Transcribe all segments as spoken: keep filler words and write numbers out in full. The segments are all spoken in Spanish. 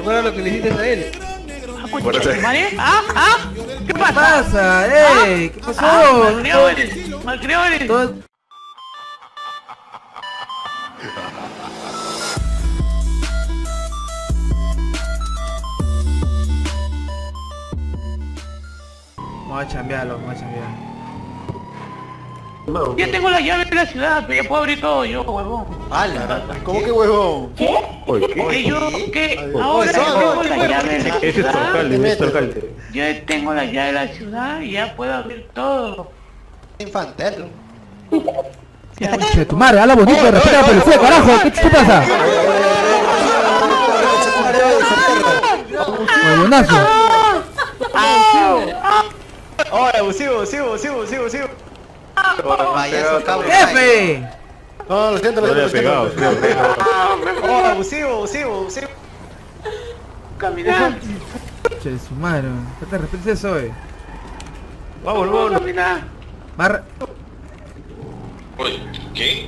acuerdas lo que le hiciste a él? ¿Vale? ¿Ah? ¿Ah? ¿Qué pasa? ¿Qué pasa? ¡Ey! ¿Qué pasó? Ah, malcriadores, malcriadores. Todo- Vamos a chambearlo, vamos a chambear. Ya tengo la llave de la ciudad, pero ya puedo abrir todo yo, huevón. ¡Hala! ¿Cómo que huevón? Que yo, que ahora Oye, yo tengo la oye, llave de la Ese es tu ciudad. alcalde, ese es tu alcalde. Yo tengo la llave de la ciudad y ya puedo abrir todo. Infantel. Che, tu madre, habla bonito, respeta a la policía, carajo, ¿qué te pasa? Huevonazo. ¡Oh, abusivo, abusivo, abusivo, abusivo, abusivo! Vaya, esos cabros. ¡Jefe! No, lo siento, lo No le siento, ha lo pegado, siento. creo. ¡Oh, abusivo, abusivo, abusivo! Caminar, Che, su madre, ¿qué te respetas eso, eh? Vamos, puedo vamos. caminar. Barra... Oye, ¿qué?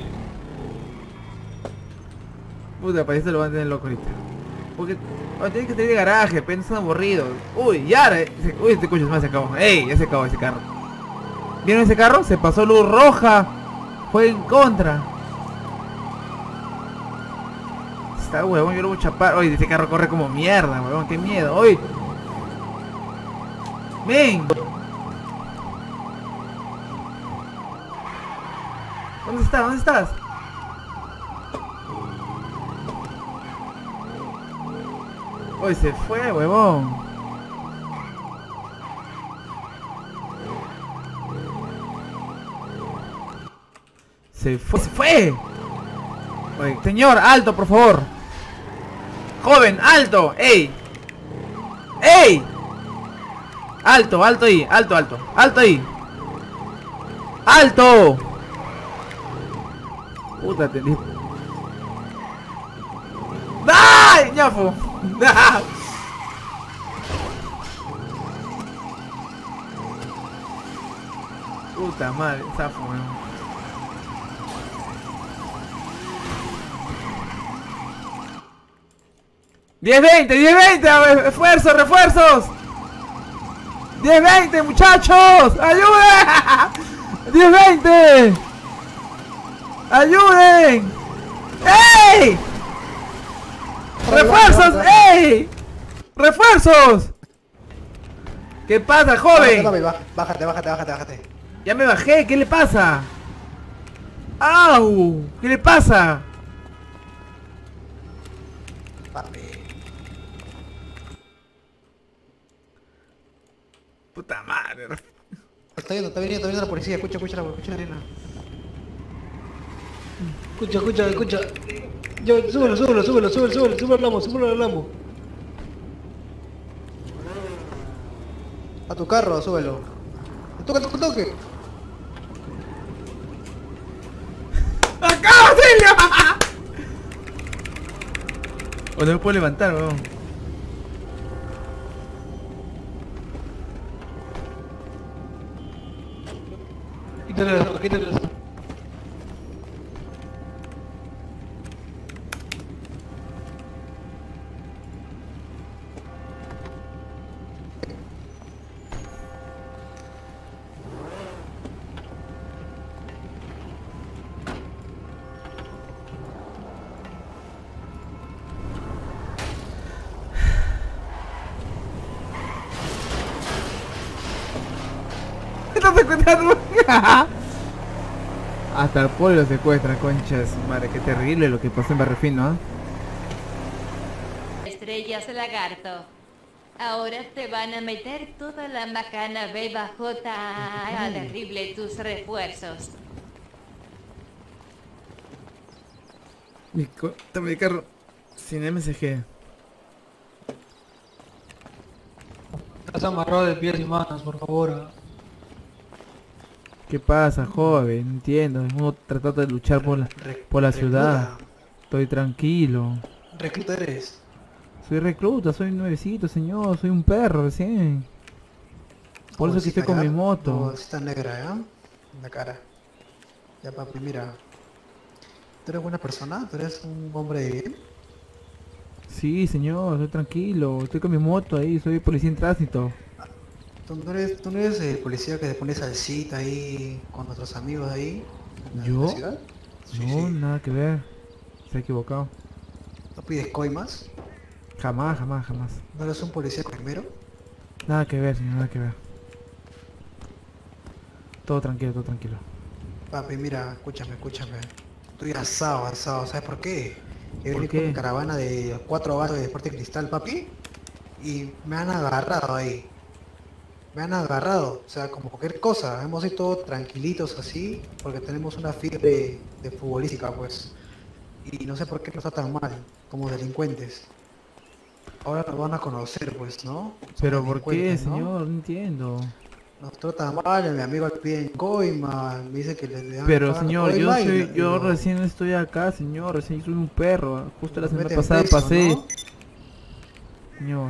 Puta, para esto lo van a tener loco ahorita. Porque... Oh, tienes que tener de garaje, pero son aburridos. Uy, ya, eh, se- uy, este coche más se acabó. Ey, ya se acabó ese carro. ¿Vieron ese carro? Se pasó luz roja. Fue en contra. Está huevón, yo lo voy a chapar. Oye, ese carro corre como mierda, huevón, qué miedo. Oye. Ven. ¿Dónde estás? ¿Dónde estás? Oye, se fue, huevón. Se fue, se fue. Oye, señor, alto, por favor. Joven, alto. Ey. Ey. Alto, alto ahí, alto, alto. Alto ahí. Alto. Puta, te di- ¡ay, ñafo! Puta madre, zafo, weón. diez veinte, diez veinte, refuerzos, refuerzos. diez veinte, muchachos, ayuden. diez veinte. Ayuden. ¡Ey! ¡Refuerzos! ¡Ey! ¡Refuerzos! ¿Qué pasa, joven? Bájate, bájate, bájate, bájate. Ya me bajé, ¿qué le pasa? ¡Au! ¿Qué le pasa? Papi. Puta madre. Está viendo, está viniendo, está viniendo la policía. Escucha, escucha, la- escucha la arena. Escucha, escucha, escucha. Yo, súbelo, súbelo, súbelo, súbelo, súbelo, súbelo al lamo, súbelo al lamo. A tu carro, súbelo. Toque, toque, toque. ¡Acá, Silvio! O no me puedo levantar, weón. Quítale las armas, quítale las armas. ¿Qué estás secuestrando? Hasta el pueblo lo secuestra, conchas. Madre, qué terrible lo que pasó en Barrefín, ¿no? Estrellas lagarto. Ahora te van a meter toda la macana beba J. Ah, terrible tus refuerzos. Mi, co- toma mi carro sin M S G. Estás amarrado de pies y manos, por favor. ¿Qué pasa, joven? No entiendo. Uno tratando de luchar por la, por la ciudad. Estoy tranquilo. Recluta eres. Soy recluta, soy nuevecito, señor. Soy un perro recién. Por eso que estoy con mi moto. Está negra, ¿eh? En la cara. Ya, papi, mira. ¿Tú eres buena persona? ¿Tú eres un hombre de bien? Sí, señor, estoy tranquilo. Estoy con mi moto ahí, soy policía en tránsito. ¿Tú no eres, tú no eres el policía que te pone salsita ahí con nuestros amigos ahí? en la- en ¿Yo? la ciudad? Sí, No, sí. nada que ver. Se ha equivocado. ¿No pides coimas? Jamás, jamás, jamás. ¿No eres un policía primero? Nada que ver, señor, nada que ver. Todo tranquilo, todo tranquilo. Papi, mira, escúchame, escúchame. Estoy asado, asado, ¿sabes por qué? He ¿Por venido qué? con caravana de cuatro vasos de Deporte Cristal, papi, y me han agarrado ahí. Me han agarrado, o sea, como cualquier cosa. Hemos ido todos tranquilitos así, porque tenemos una fiebre de futbolística, pues. Y no sé por qué nos tratan mal, como delincuentes. Ahora nos van a conocer, pues, ¿no? Somos Pero ¿por qué, delincuentes, ¿no? señor? No entiendo. Nos tratan mal, mi amigo pide en coima, me dice que le, le dan- Pero pagan señor, yo coima y soy, lo- y yo lo- recién estoy acá, señor, recién soy un perro. Justo la Nos semana meten pasada preso, pasé. ¿no? Señor,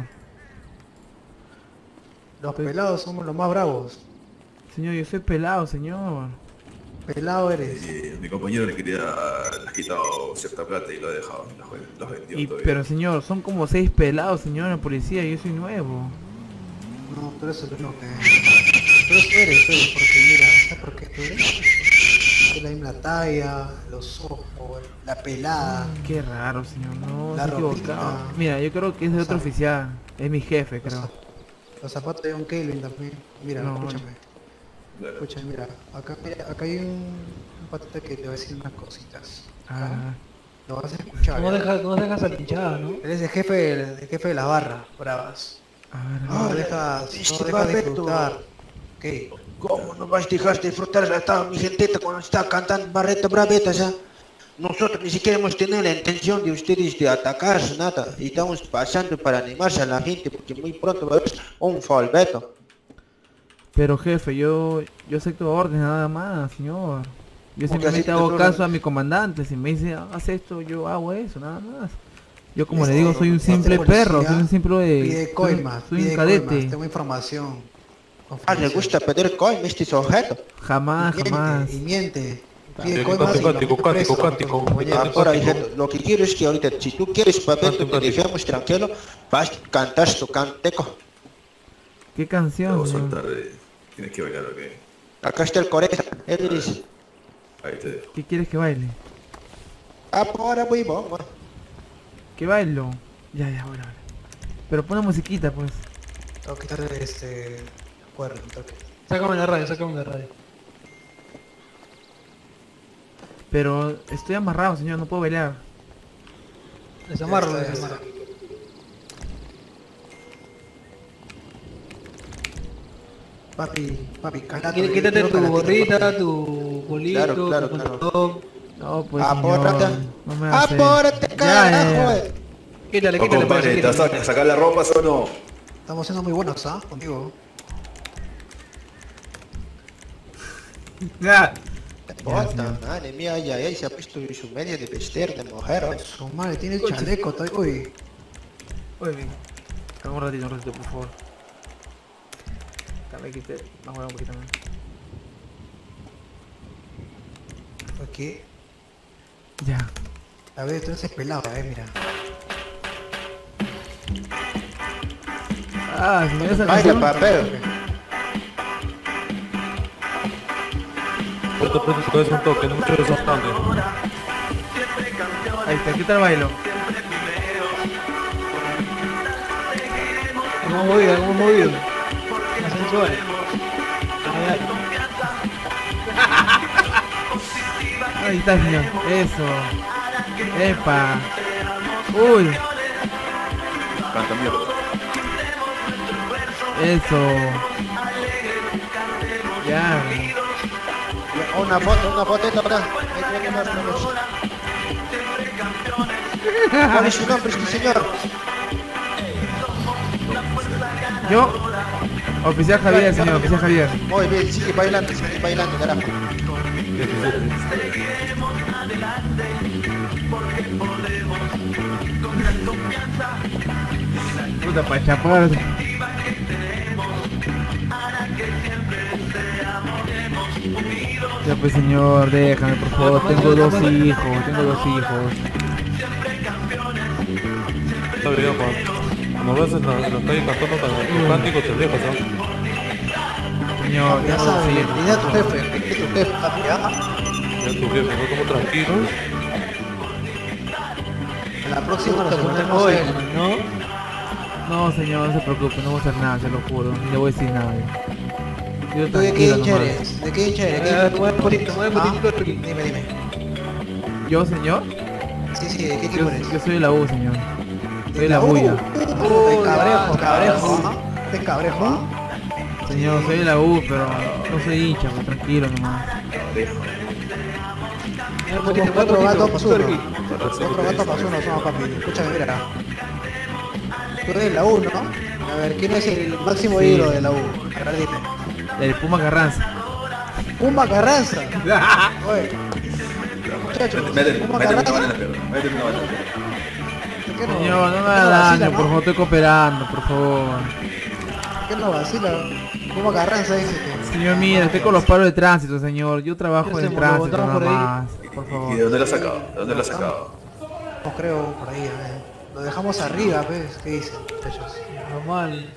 Los pelados somos los más bravos. señor, yo soy pelado, señor. Pelado eres. Eh, mi compañero le quería, le ha quitado cierta plata y lo ha dejado, los, los vendió Y, todavía. pero señor, son como seis pelados, señor, en la policía, yo soy nuevo. No, tú eres el único que... Pero tú eres, tú eres, porque mira, ¿sabes por qué tú eres? Tienes la misma talla, los ojos, la pelada. Qué raro, señor, no, La se ha ropita. equivocado. Mira, yo creo que es de O otro sea, oficial, es mi jefe, Los, creo. zap- los zapatos de John Kelvin también. Mira, No, escúchame. Claro. Escúchame, mira. Acá, mira, acá hay un, un patita que te va a decir unas cositas. Ah, Lo vas a escuchar. ¿Cómo ¿ya? dejas, cómo dejas a la hinchada, no? Él es el jefe, el jefe de las barras, bravas. a ver, a No ver. dejas, dice no dejas Barreto. disfrutar. ¿Qué? ¿Cómo no vas a dejar de disfrutar la estaba mi genteta cuando está cantando Barreto Braveta ya? Nosotros ni siquiera hemos tenido la intención de ustedes de atacar, nada. Y estamos pasando para animarse a la gente porque muy pronto va a haber un folbeto. Pero jefe, yo yo acepto órdenes nada más, señor. Yo Porque simplemente así hago te caso tratan. a mi comandante. Si me dice, haz esto, yo hago eso, nada más. Yo como Este, le digo, soy un este simple policía perro, soy un simple... Pide soy, coimas, soy un pide cadete. coimas, tengo información. Ah, le gusta pedir coin, este sujeto. Jamás, Y miente, jamás. Y miente. Pide Cántico, coimas y lo cántico, mete cántico, preso, cántico. con compañeros. Ah, Ahora, hijito, lo que quiero es que ahorita, si tú quieres Papeto, que dejemos tranquilo, vas a cantar tu canteco. ¿Qué Te canción, voy a señor? soltar, eh, tienes que bailar, ok. Acá está el coreja, él dice, Ahí te dejo. ¿Qué quieres que baile? ahora voy, vamos. ¿Qué bailo? Ya, ya, bueno, vale. Pero pon una musiquita, pues. Tengo que quitar este cuerno, toque. Sácame la radio, sácame la radio. Pero estoy amarrado, señor, no puedo bailar. Desamarro, Ya está, ya desamarro. está. Papi, papi, calato. Quí- yo Quítate quiero tu calatito, gorrita, papi. tu bolito, Claro, claro, tu claro. pantalón. No, pues, Apórate, señor, no me hace. apórate, Ya, carajo, ya, ya. eh. Quítale, No, quítale, compadre, parece, ¿te vas quítale. a sacar la ropa o no? Estamos siendo muy buenos, ¿ah? Contigo. Ya. Puta madre mía, ya él se ha puesto su media de vestir de mujer. ¿eh? Su madre tiene chaleco, está- uy. Uy, ven. Calma un ratito, un ratito, por favor. Dame quité. Vamos a ver un poquito más. Aquí. Ya. A ver, tú eres pelado, a ver, mira. Ah, señor, esa Baila, canción. papel. Esto prende tu cabeza un toque, no mucho desastante. Ahí está, ¿qué tal bailo? ¿Cómo movido? ¿Cómo movido? Más sensual. Ahí está, señor. Eso. Epa. Uy. Canta mierda. Eso. Ya. Una foto, una fotito acá. Ahí tiene más menos. ¿Cuál es su nombre, este señor? Yo. Oficial Javier, señor, oficial Javier. Muy bien, sigue bailando, sigue bailando, carajo. Puta pa' chapar. Ya pues señor, déjame por favor, tengo dos hijos, tengo dos hijos. está bien, Juan. Cuando ves en la, en la calle cantando tus cánticos, te dejas, ¿sabes? Señor, Ya ya no sabes, sí. dile a tu jefe, dile a tu jefe, papi, ¿ah? Ya tu jefe, no como tranquilo. A la próxima nos ponemos el... ¿no? No, señor, no se preocupe, no voy a hacer nada, se lo juro. Ni le voy a decir nada. Yo ¿Tú de qué tranquilo hincha nomás. eres? ¿De qué hincha eres? ¿Qué Eh, equipo? mueve potito, mueve Ah, potito, Ricky. Dime, dime. ¿Yo, señor? Sí, sí, ¿de qué Yo, equipo eres? yo soy de la U, señor. Soy de la U. bulla. Te cabrejo, cabrejo, ¿ah? Te cabrejo, ¿ah? Señor, soy de la U, pero no soy hincha, pues tranquilo nomás. Somos cuatro gatos más uno. Cuatro gatos más uno somos, papi. Escúchame, mira. Tú eres de la U, ¿no? A ver, ¿quién es el máximo Sí. ídolo de la U? A ver, dime. El Puma Carranza. Puma Carranza. Oye. Muchachos, Métete Puma métete una Carranza. banana, pero. Métete una banana. ¿Por qué no? Señor, no me ¿Por qué haga no daño, vacila, por no? favor, estoy cooperando, por favor. ¿Por qué no vacila? Puma Carranza dice que... Señor, mira, estoy con los paros de tránsito, señor. Yo trabajo ¿Qué en el hacemos? ¿Lo tránsito botamos nada por ahí? más. Por ¿Y favor. de dónde lo has sacado? ¿De dónde lo has sacado? No creo por ahí, eh. Lo dejamos arriba, ¿ves? ¿Qué dicen, muchachos? Normal.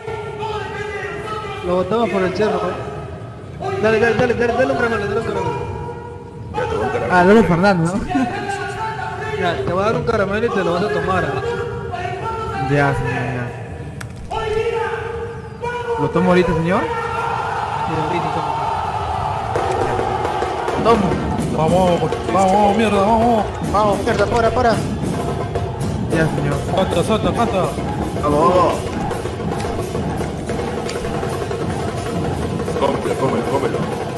Lo botamos por el cerro. Dale, dale, dale, dale, dale un caramelo, dale un caramelo. Ya te voy a encargar. Ah, Lolo Fernández, ¿no? Ya, te voy a dar un caramelo y te lo vas a tomar. ¿ah? Ya, señor, ya. ¿Lo tomo ahorita, señor? Mira, Brini, toma. Tomo. Vamos, vamos, mierda, vamos. Vamos, mierda, para, para. Ya, señor. Canta, salta, canta. Vamos, vamos. Cómelo, cómelo, cómelo.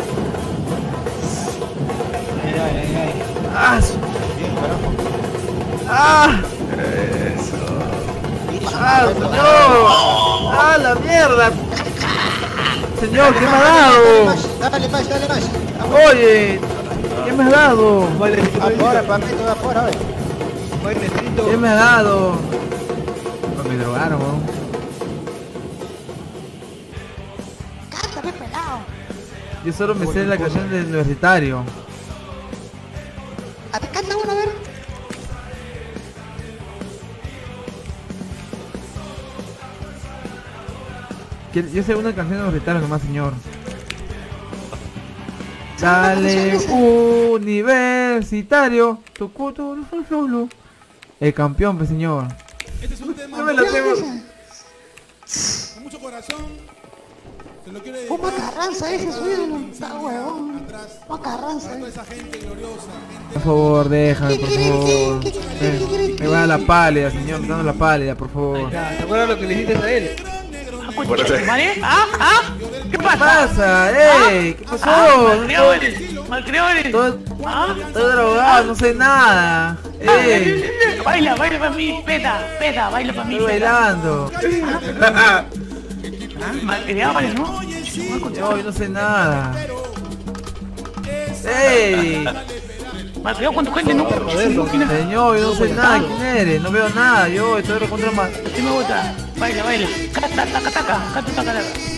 Ay, ay, ay, ay. ¡Ah! su- ¡Ah! Eso. ¡Ah, señor! ¡Ah, la mierda! Señor, ¿qué me ha dado? Dale más, dale más. Oye, ¿qué me ha dado? Bailecito, Afuera, bailecito. papito, afuera, a ver. Bailecito. ¿Qué me ha dado? No me drogaron, weón. Cántame, pelado. Yo solo me sé la canción del universitario. A ver, canta una, a ver. Que- Yo sé una canción de universitario nomás, señor. Dale universitario. Tu cuto, solo. El campeón, pues, señor. Este es un tema No me la tengo. con mucho corazón. Se lo quiero dedicar Puma Carranza, ese es su ídolo. a Está huevón. atrás, Puma Carranza. para toda esa gente gloriosa, gente Por favor, déjame, ¿Qué por quiere? favor. ¿Qué- qué- qué- qué- qué quiere? Me, me va a la pálida, señor. Me está dando la pálida, por favor. Ya, ¿te acuerdas lo que le dijiste a él? Acuérdate. ¿Vale? ¿Ah? ¿Ah? ¿Qué ¿Qué pasa? pasa? ¡Ey! ¿Qué pasó? Ah, malcriado eres, malcriado eres. Todo- ¿Ah? Estoy drogado, no sé nada. ¡Ey! Baila, baila para mí, peta, peta, baila para mí, Estoy peta. bailando. Malcriado eres, ¿no? No, yo no sé nada. ¡Ey! Malcriado con tu gente, ¿no? Señor, yo no sé nada. ¿Quién eres? No veo nada. Yo estoy recontra más. ¿Qué me gusta? Baila, baila. Cata, taca, taca, cata, taca, taca.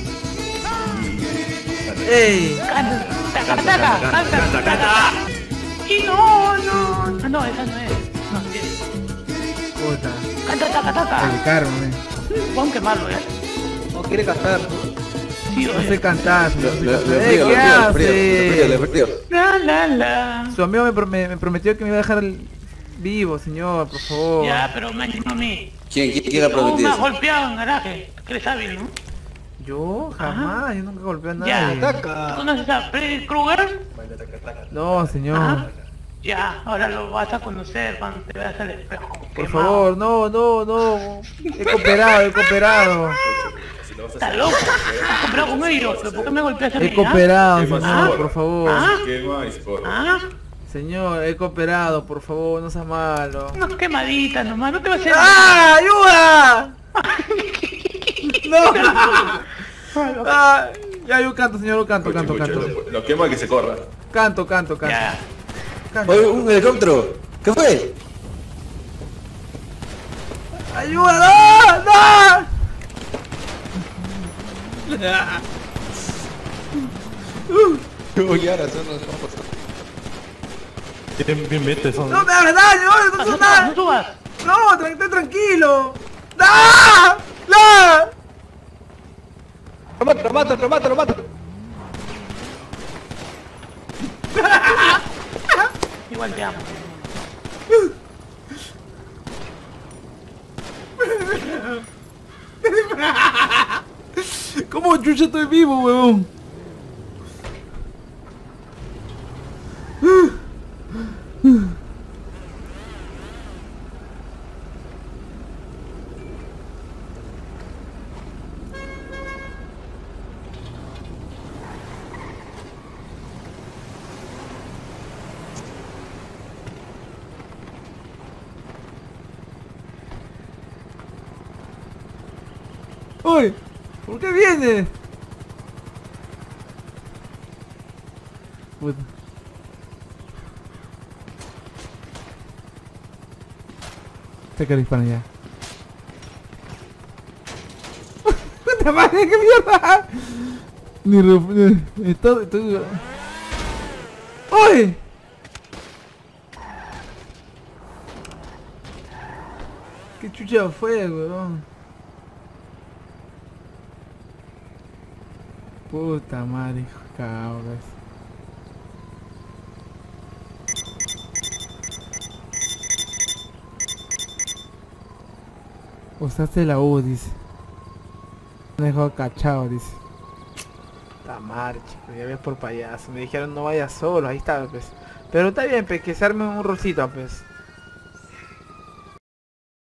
¡Ey! Canta, taca, taca, canta, taca. Y no, no. Ah, no, esa no es. No, sí. Puta. Canta, taca, taca. El carro, eh. Vamos a quemarlo, ¿eh? No quiere cantar. Sí, No oye. sé cantar, señor. No sé Le- cantar. le ¡Ey! frío, ¿Qué le frío, le frío, le hace? frío. La, la, la. Su amigo me, pro- me- me prometió que me iba a dejar el- vivo, señor, por favor. Ya, pero me no a mí. ¿Quién, quién, quién ha Tú me prometido has eso? golpeado en garaje. ¿Qué le sabes, no? Yo jamás, yo nunca golpeé a Ya, nadie. Taca. ¿tú conoces a Freddy Krueger? No, señor. Ah, ya, ahora lo vas a conocer cuando te veas al espejo. Por Quemado. favor, no, no, no. He cooperado, he cooperado. ¿Estás loco? ¿Has comprado con ellos? ¿Pero por qué me golpeas a mí? He cooperado, ¿Qué más? señor, por favor. ¿Ah? ¿Qué más? Por- ¿Ah? Señor, he cooperado, por favor, no sea malo. Unas quemaditas nomás, no te va a hacer ¡Ah! ¡Ayuda! ¡No! Ah, ya yo canto, señor, yo canto, canto, Escucha, canto. escucha, Lo quema que se corra. Canto, canto, canto. Ya. Canto. Oye, un helicóptero. ¿Qué fue? ¡Ayuda! ¡No! ¡No! Oye, ahora son los ojos. Bien, bien, vete, son. ¡No me hagas daño! ¡No Ah, son no subas, nada! no subas. No, tra está tranquilo. ¡Ah! ¡La! Lo mato, lo mato, lo mato, lo mato. Igual te amo. ¿Cómo chucha estoy vivo, huevón? ¡Uy! ¿Por qué viene? Puta. Te que dispara ya. ¡Puta madre, qué mierda! Ni re... Estoy... estoy... ¡Uy! ¿Qué chucha fue, weón? Puta madre, cabras. Usaste la U, dice. Me dejó cachado, dice. Está mal, chicos, ya ves por payaso. Me dijeron no vayas solo, ahí está, pues. Pero está bien, pues, que se arme un rosito, pues.